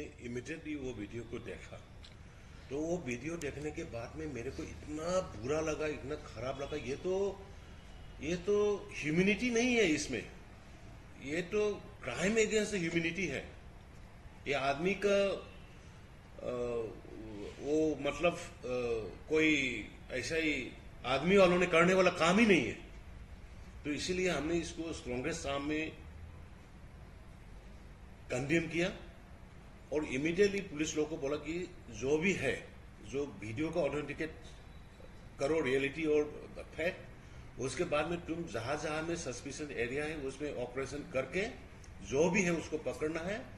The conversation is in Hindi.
इमीडिएटली वो वीडियो को देखा। तो वो वीडियो देखने के बाद में मेरे को इतना बुरा लगा, इतना खराब लगा। ये तो ह्यूमैनिटी नहीं है इसमें, ये तो क्राइम अगेंस्ट ह्यूमैनिटी है। ये आदमी का वो मतलब कोई ऐसा ही आदमी वालों ने करने वाला काम ही नहीं है। तो इसीलिए हमने इसको स्ट्रॉन्गेस्ट टर्म में कंडेम किया और इमीडिएटली पुलिस लोगों को बोला कि जो भी है, जो वीडियो को ऑथेंटिकेट करो रियलिटी और फैक्ट, उसके बाद में तुम जहां जहां में सस्पिशन एरिया है उसमें ऑपरेशन करके जो भी है उसको पकड़ना है